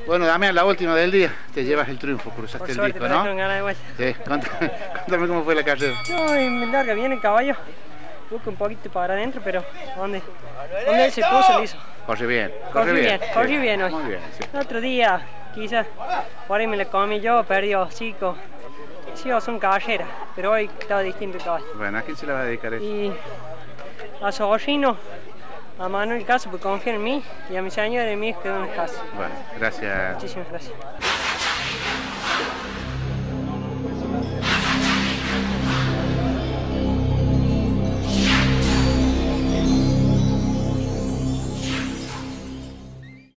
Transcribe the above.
Bueno, Damián, la última del día, te llevas el triunfo, cruzaste el disco, ¿no? Con ganas de vuelta. Sí, contame cómo fue la carrera. No, me larga bien el caballo. Busca un poquito para adentro, pero donde él se puso, lo hizo. Corre bien, Corre bien hoy. Muy bien, sí. El otro día, quizás, por ahí me la comí yo, perdió hocico. Sí, son caballeras, pero hoy estaba distinto el caballo. Bueno, ¿a quién se le va a dedicar esto? Y a Zorrino, a Manuel Caso, porque confía en mí, y a mi señora y a mi hijo que dan las casas. Bueno, gracias. Muchísimas gracias.